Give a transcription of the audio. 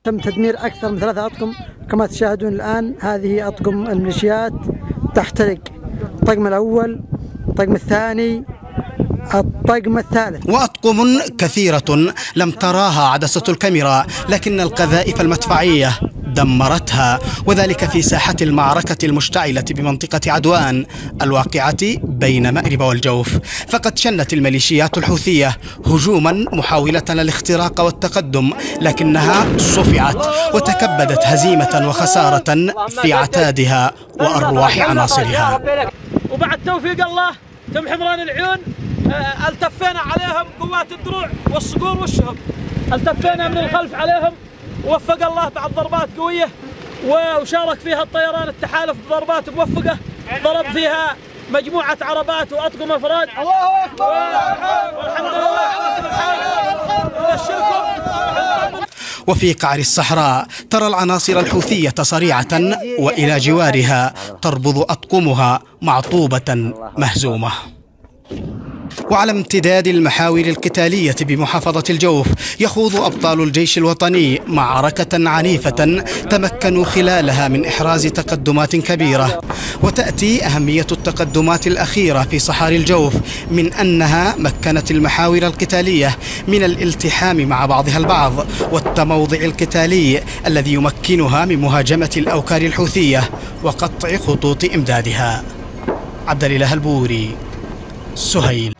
تم تدمير أكثر من 3 أطقم. كما تشاهدون الآن هذه أطقم الميليشيات تحترق، الطقم الأول، الطقم الثاني، الطقم الثالث. وأطقم كثيرة لم تراها عدسة الكاميرا، لكن القذائف المدفعية دمرتها، وذلك في ساحة المعركة المشتعلة بمنطقة عدوان الواقعة بين مأرب والجوف. فقد شنت الميليشيات الحوثية هجوما محاولة الاختراق والتقدم، لكنها صفعت وتكبدت هزيمة وخسارة في عتادها وأرواح عناصرها. وبعد توفيق الله تم حمران العيون التفينا عليهم قوات الدروع والصقور والشهب، التفينا من الخلف عليهم، ووفق الله بعد ضربات قوية وشارك فيها الطيران التحالف بضربات موفقة، ضرب فيها مجموعة عربات وأطقم أفراد. الله أكبر والحمد لله. وفي قعر الصحراء ترى العناصر الحوثية صريعة وإلى جوارها تربض أطقمها معطوبة مهزومة. وعلى امتداد المحاور القتالية بمحافظة الجوف يخوض أبطال الجيش الوطني معركة عنيفة تمكنوا خلالها من إحراز تقدمات كبيرة. وتأتي أهمية التقدمات الأخيرة في صحاري الجوف من أنها مكنت المحاور القتالية من الالتحام مع بعضها البعض والتموضع القتالي الذي يمكنها من مهاجمة الأوكار الحوثية وقطع خطوط إمدادها. عبد الإله البوري، سهيل.